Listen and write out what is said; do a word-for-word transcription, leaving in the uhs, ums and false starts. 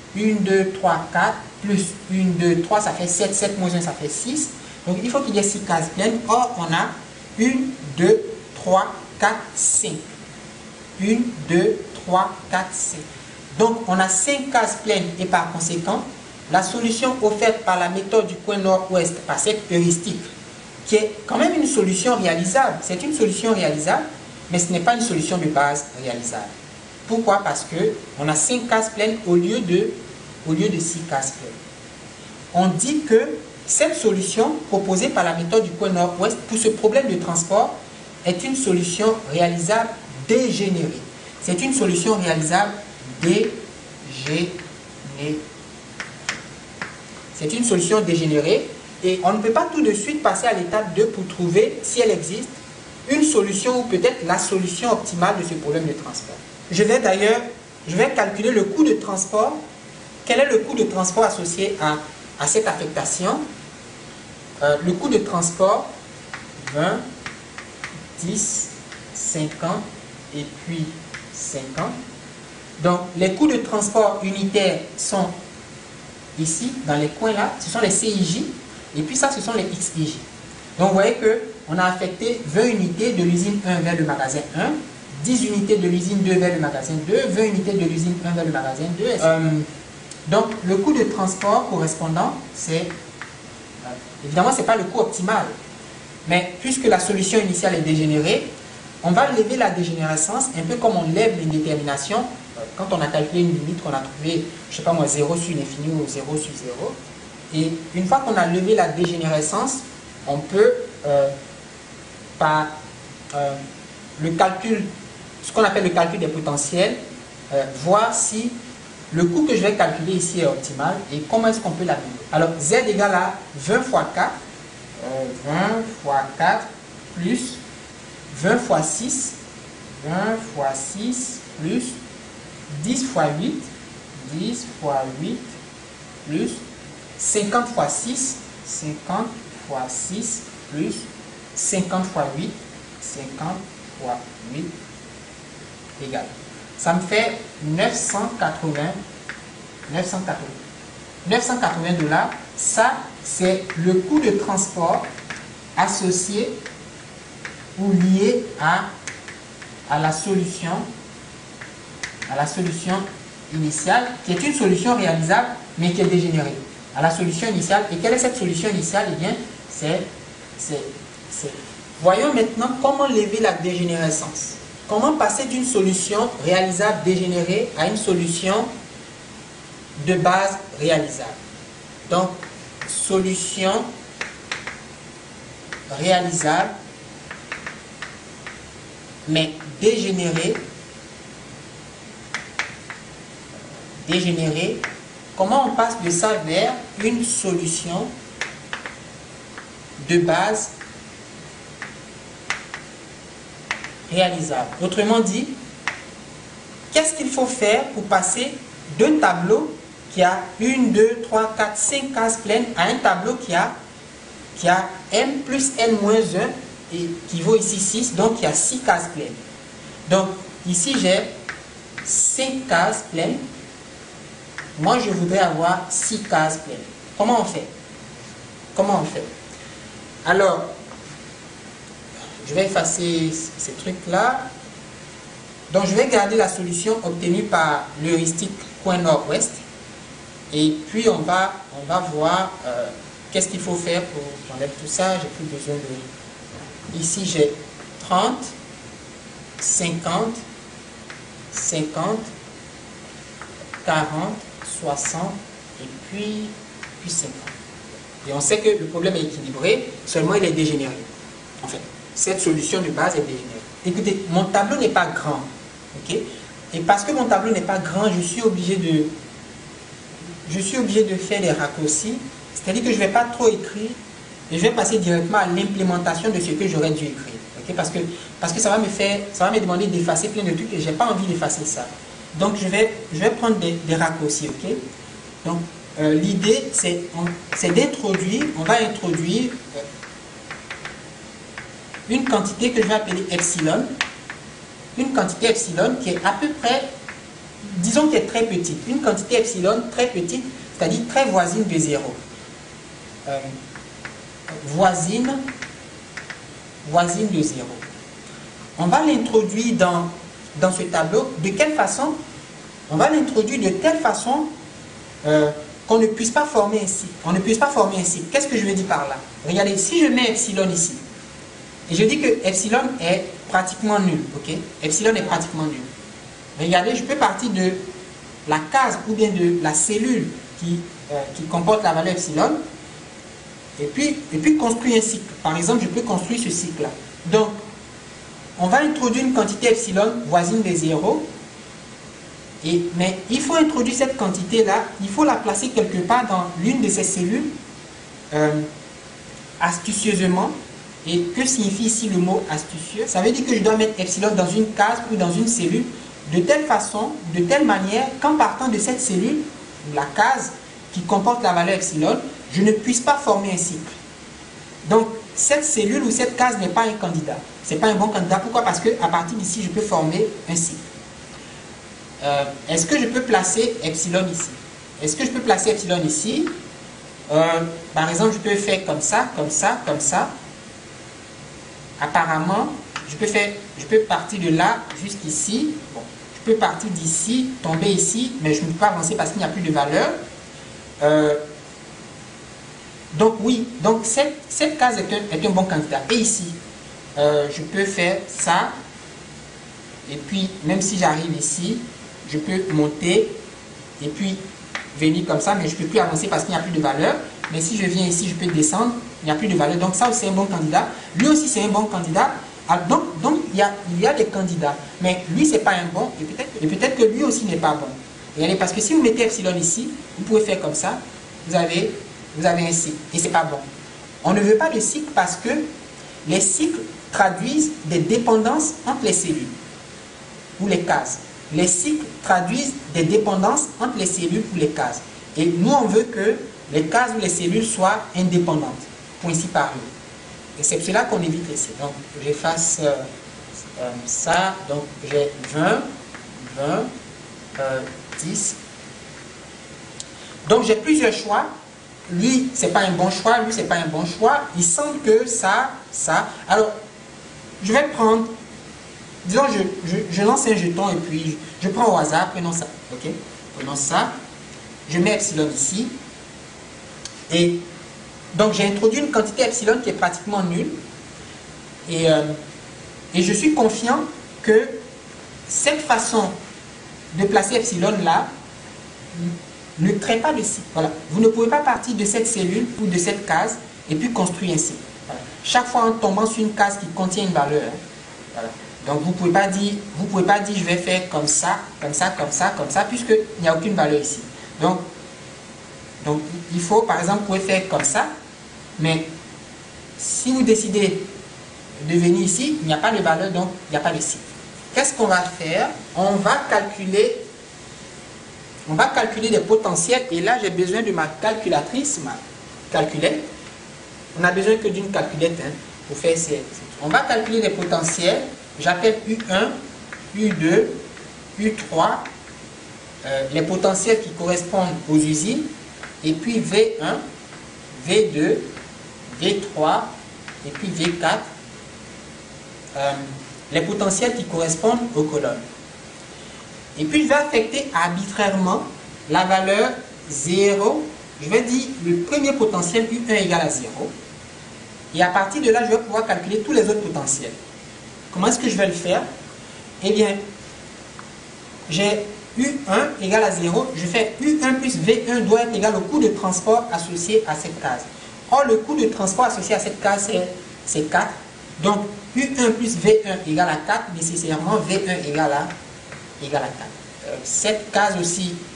un, deux, trois, quatre, plus un, deux, trois, ça fait sept, sept moins un, ça fait six. Donc il faut qu'il y ait six cases pleines. Or, on a un, deux, trois, quatre, cinq. un, deux, trois, quatre, cinq. Donc, on a cinq cases pleines et par conséquent, la solution offerte par la méthode du coin nord-ouest par cette heuristique, qui est quand même une solution réalisable. C'est une solution réalisable, mais ce n'est pas une solution de base réalisable. Pourquoi? Parce qu'on a cinq cases pleines au lieu de, au lieu de six cases pleines. On dit que cette solution proposée par la méthode du coin nord-ouest pour ce problème de transport est une solution réalisable dégénérée. C'est une solution réalisable dégénérée. C'est une solution dégénérée et on ne peut pas tout de suite passer à l'étape deux pour trouver, si elle existe, une solution ou peut-être la solution optimale de ce problème de transport. Je vais d'ailleurs, je vais calculer le coût de transport. Quel est le coût de transport associé à, à cette affectation? euh, Le coût de transport, vingt, dix, cinquante et puis cinquante. Donc, les coûts de transport unitaires sont ici, dans les coins là, ce sont les C I J, et puis ça, ce sont les X I J. Donc, vous voyez qu'on a affecté vingt unités de l'usine un vers le magasin un, dix unités de l'usine deux vers le magasin deux, vingt unités de l'usine un vers le magasin deux. Euh, donc, le coût de transport correspondant, c'est... Euh, évidemment, ce n'est pas le coût optimal, mais puisque la solution initiale est dégénérée, on va lever la dégénérescence, un peu comme on lève l'indétermination. Quand on a calculé une limite, qu'on a trouvé, je ne sais pas moi, zéro sur l'infini ou zéro sur zéro. Et une fois qu'on a levé la dégénérescence, on peut, euh, par euh, le calcul, ce qu'on appelle le calcul des potentiels, euh, voir si le coût que je vais calculer ici est optimal et comment est-ce qu'on peut l'améliorer. Alors, Z égale à vingt fois quatre, euh, vingt fois quatre plus vingt fois six, vingt fois six plus dix fois huit, dix fois huit plus cinquante fois six, cinquante fois six plus cinquante fois huit, cinquante fois huit égale. Ça me fait neuf cent quatre-vingts, neuf cent quatre-vingts. neuf cent quatre-vingts dollars, ça c'est le coût de transport associé ou lié à, à la solution à la solution initiale, qui est une solution réalisable, mais qui est dégénérée. À la solution initiale. Et quelle est cette solution initiale? Eh bien, c'est... Voyons maintenant comment lever la dégénérescence. Comment passer d'une solution réalisable dégénérée à une solution de base réalisable. Donc, solution réalisable, mais dégénérée. Dégénérée. Comment on passe de ça vers une solution de base réalisable? Autrement dit, qu'est-ce qu'il faut faire pour passer d'un tableau qui a une, deux, trois, quatre, cinq cases pleines à un tableau qui a, qui a n plus n moins un et qui vaut ici six, donc il y a six cases pleines. Donc ici j'ai cinq cases pleines. Moi, je voudrais avoir six cases pleines. Comment on fait? Comment on fait? Alors, je vais effacer ces trucs-là. Donc, je vais garder la solution obtenue par l'heuristique coin nord-ouest. Et puis, on va, on va voir euh, qu'est-ce qu'il faut faire pour enlever tout ça. J'ai plus besoin de... Ici, j'ai trente, cinquante, cinquante, quarante, soixante et puis, puis cinquante. Et on sait que le problème est équilibré, seulement il est dégénéré. En fait, cette solution de base est dégénérée. Écoutez, mon tableau n'est pas grand. Okay? Et parce que mon tableau n'est pas grand, je suis obligé de, je suis obligé de faire des raccourcis. C'est-à-dire que je ne vais pas trop écrire et je vais passer directement à l'implémentation de ce que j'aurais dû écrire. Okay? Parce que, parce que ça va me faire, ça va me demander d'effacer plein de trucs et je n'ai pas envie d'effacer ça. Donc, je vais, je vais prendre des, des raccourcis, ok? Donc, euh, l'idée, c'est d'introduire, on va introduire euh, une quantité que je vais appeler epsilon, une quantité epsilon qui est à peu près disons qu'elle est très petite, une quantité epsilon très petite, c'est-à-dire très voisine de zéro. Euh, voisine, voisine de zéro. On va l'introduire dans, dans ce tableau. De quelle façon? On va l'introduire de telle façon euh, qu'on ne puisse pas former un cycle. On ne puisse pas former un cycle. Qu'est-ce que je veux dire par là? Regardez, si je mets epsilon ici, et je dis que epsilon est pratiquement nul, ok? Epsilon est pratiquement nul. Regardez, je peux partir de la case ou bien de la cellule qui, euh, qui comporte la valeur epsilon, et puis, et puis construire un cycle. Par exemple, je peux construire ce cycle-là. Donc, on va introduire une quantité epsilon voisine de zéro, et, mais il faut introduire cette quantité-là, il faut la placer quelque part dans l'une de ces cellules, euh, astucieusement. Et que signifie ici le mot astucieux? Ça veut dire que je dois mettre epsilon dans une case ou dans une cellule, de telle façon, de telle manière, qu'en partant de cette cellule, la case qui comporte la valeur epsilon, je ne puisse pas former un cycle. Donc, cette cellule ou cette case n'est pas un candidat. Ce n'est pas un bon candidat. Pourquoi? Parce qu'à partir d'ici, je peux former un cycle. Euh, Est-ce que je peux placer epsilon ici? Est-ce que je peux placer epsilon ici? euh, Par exemple, je peux faire comme ça, comme ça, comme ça. Apparemment, je peux, faire, je peux partir de là jusqu'ici. Bon, je peux partir d'ici, tomber ici, mais je ne peux pas avancer parce qu'il n'y a plus de valeur. Euh, donc oui, donc cette, cette case est un, est un bon candidat. Et ici, euh, je peux faire ça. Et puis, même si j'arrive ici, je peux monter et puis venir comme ça, mais je ne peux plus avancer parce qu'il n'y a plus de valeur. Mais si je viens ici, je peux descendre, il n'y a plus de valeur. Donc ça aussi, c'est un bon candidat. Lui aussi, c'est un bon candidat. Alors, donc, donc il, y a, il y a des candidats. Mais lui, ce n'est pas un bon. Et peut-être peut-être que lui aussi n'est pas bon. Regardez, parce que si vous mettez epsilon ici, vous pouvez faire comme ça. Vous avez, vous avez un cycle. Et ce n'est pas bon. On ne veut pas de cycle parce que les cycles traduisent des dépendances entre les cellules ou les cases. Les cycles traduisent des dépendances entre les cellules ou les cases. Et nous, on veut que les cases ou les cellules soient indépendantes, point ci par là. Et c'est cela qu'on évite ici. Donc, j'efface euh, euh, ça. Donc, j'ai vingt, vingt, euh, dix. Donc, j'ai plusieurs choix. Lui, c'est pas un bon choix. Lui, c'est pas un bon choix. Il semble que ça, ça. Alors, je vais prendre, disons, je, je, je lance un jeton et puis je, je prends au hasard. Prenons ça. Ok? Prenons ça. Je mets epsilon ici. Et donc j'ai introduit une quantité epsilon qui est pratiquement nulle. Et, euh, et je suis confiant que cette façon de placer epsilon là ne crée pas de cycle. Voilà. Vous ne pouvez pas partir de cette cellule ou de cette case et puis construire un cycle. Voilà. Chaque fois en tombant sur une case qui contient une valeur. Hein. Voilà. Donc vous ne pouvez pas dire, vous pouvez pas dire je vais faire comme ça, comme ça, comme ça, comme ça, puisqu'il n'y a aucune valeur ici. Donc, Donc, il faut, par exemple, vous pouvez faire comme ça, mais si vous décidez de venir ici, il n'y a pas de valeur, donc il n'y a pas de cycle. Qu'est-ce qu'on va faire? On va calculer, on va calculer des potentiels, et là, j'ai besoin de ma calculatrice, ma calculette. On n'a besoin que d'une calculette hein, pour faire ces... On va calculer des potentiels, j'appelle U un, U deux, U trois, euh, les potentiels qui correspondent aux usines, et puis V un, V deux, V trois, et puis V quatre, euh, les potentiels qui correspondent aux colonnes. Et puis je vais affecter arbitrairement la valeur zéro. Je vais dire le premier potentiel U un égale à zéro. Et à partir de là, je vais pouvoir calculer tous les autres potentiels. Comment est-ce que je vais le faire? Eh bien, j'ai U un égale à zéro, je fais U un plus V un doit être égal au coût de transport associé à cette case. Or, le coût de transport associé à cette case, c'est quatre. Donc, U un plus V un égale à quatre, nécessairement V un égale à, égale à quatre. Euh, cette case aussi